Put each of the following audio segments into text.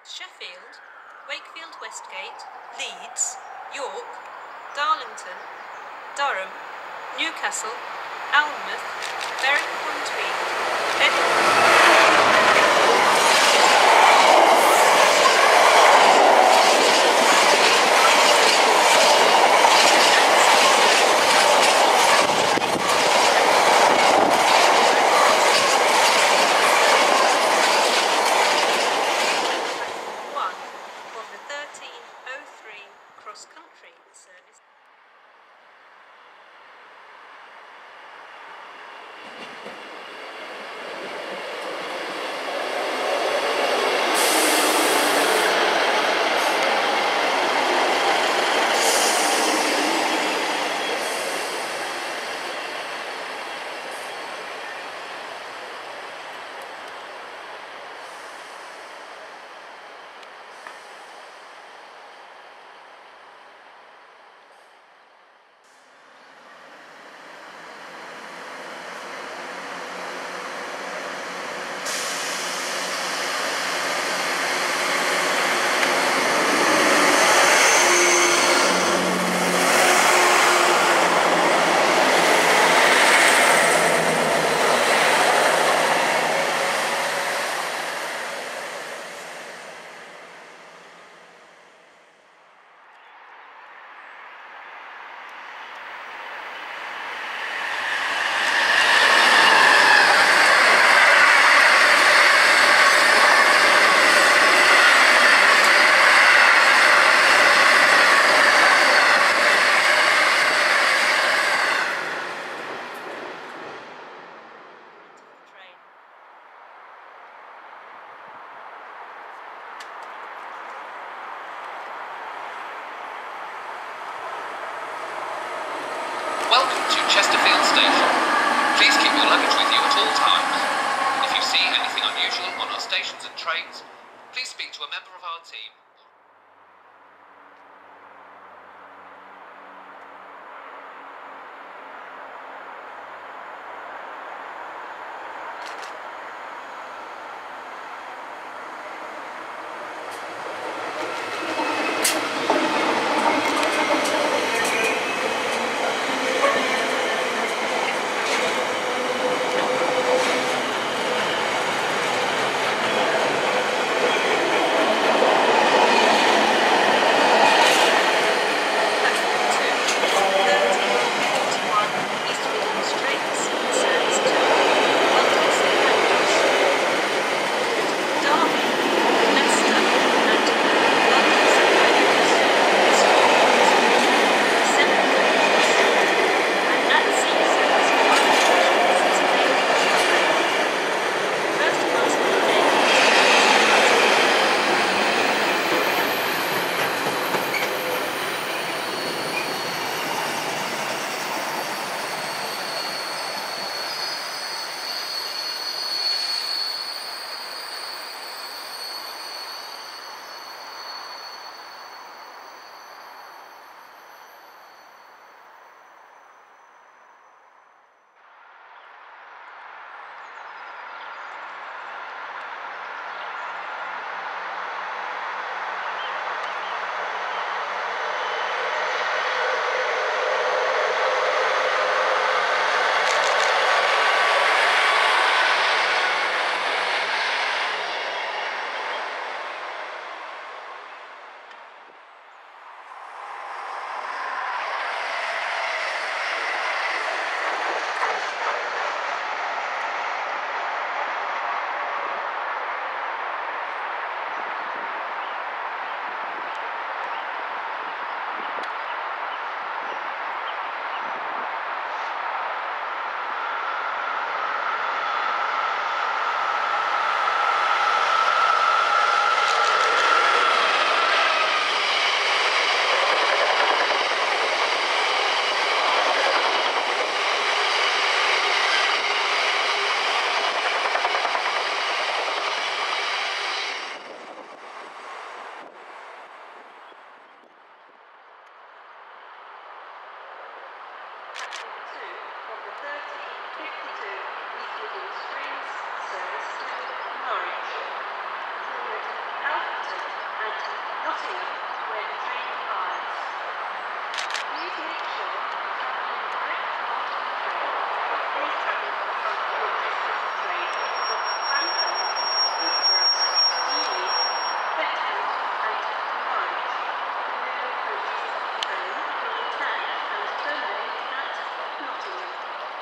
Sheffield, Wakefield Westgate, Leeds, York, Darlington, Durham, Newcastle, Alnmouth, Berwick-upon-Tweed, Edinburgh. Cross-country service. Welcome to Chesterfield Station. Please keep your luggage with you at all times. If you see anything unusual on our stations and trains, please speak to a member of our team. Alfreton and Nottingham, where the train arrives. Please make sure you travel in the correct part of the train. Please travel to the front of your distance train for Cranford, Peterborough, Ely, Thetford and Norwich. The rail coaches of the train will attach and terminate at Nottingham.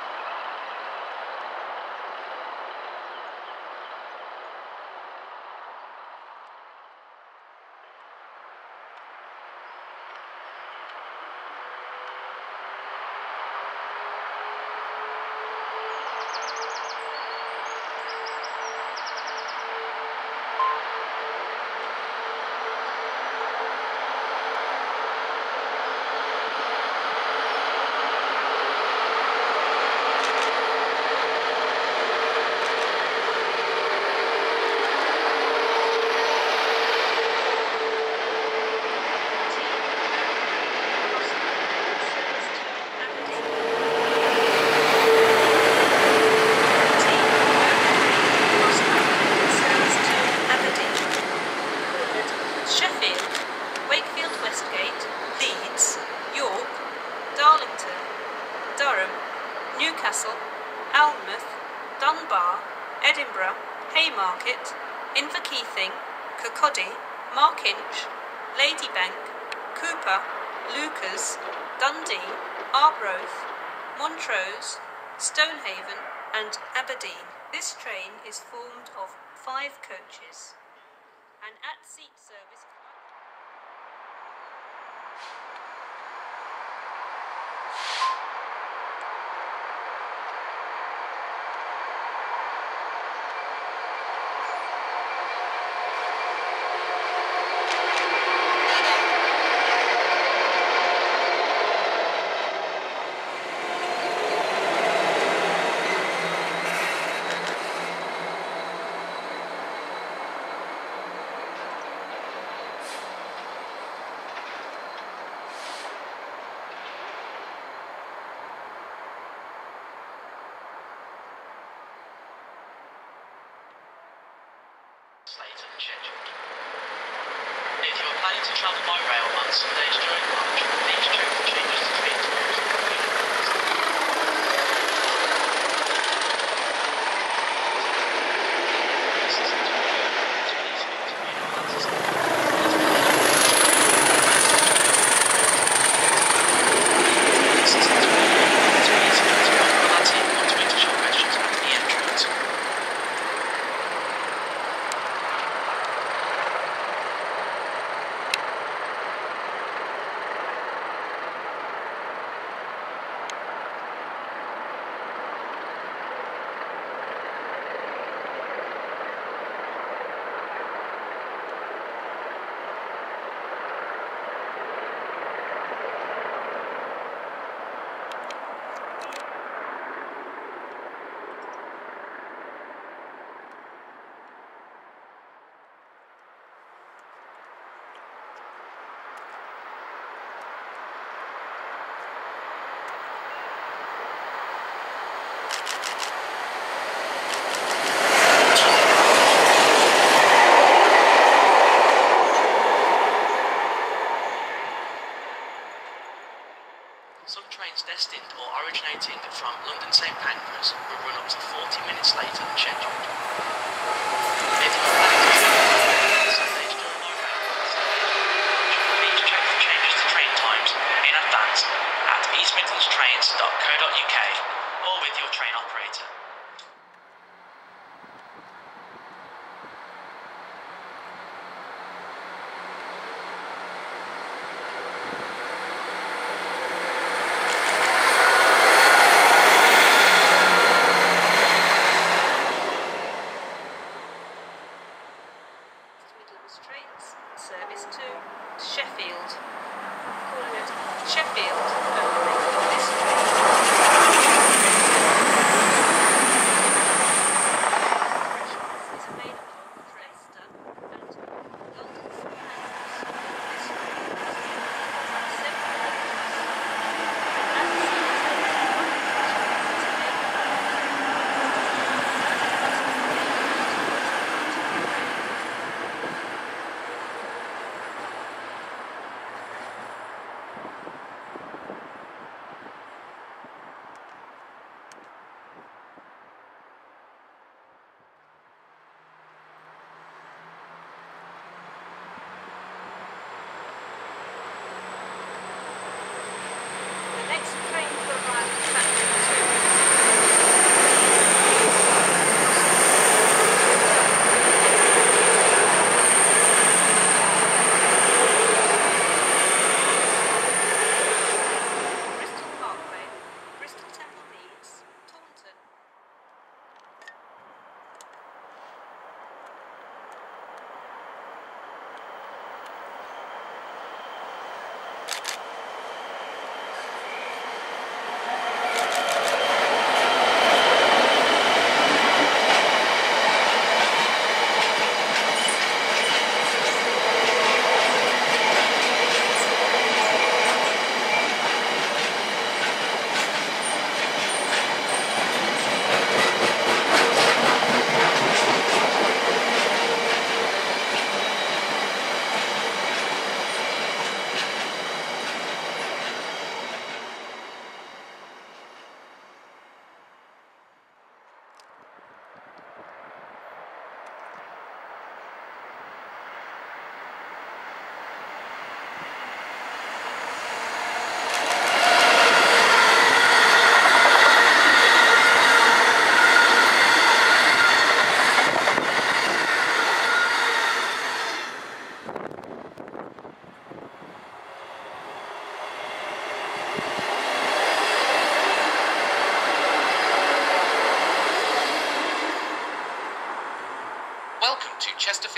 Sheffield, Wakefield Westgate, Leeds, York, Darlington, Durham, Newcastle, Alnmouth, Dunbar, Edinburgh, Haymarket, Inverkeithing, Kirkcaldy, Markinch, Ladybank, Cooper, Lucas, Dundee, Arbroath, Montrose, Stonehaven and Aberdeen. This train is formed of 5 coaches. An at-seat service. Later than scheduled. If you are planning to travel by rail on Sundays during March, please check the changes to train times. Some trains destined or originating from London St Pancras will run up to 40 minutes later than scheduled. If you are planning to travel on Sundays during your rail, please check for changes to train times in advance at eastmidlandstrains.co.uk or with your train operator. Trains service to Sheffield. Calling it Sheffield only. This train is available for Leicester and London St Pancras. This train is several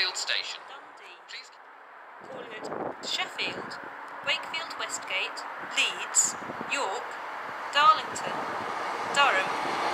Chesterfield Station. Dundee, Please. Collard, Sheffield, Wakefield Westgate, Leeds, York, Darlington, Durham,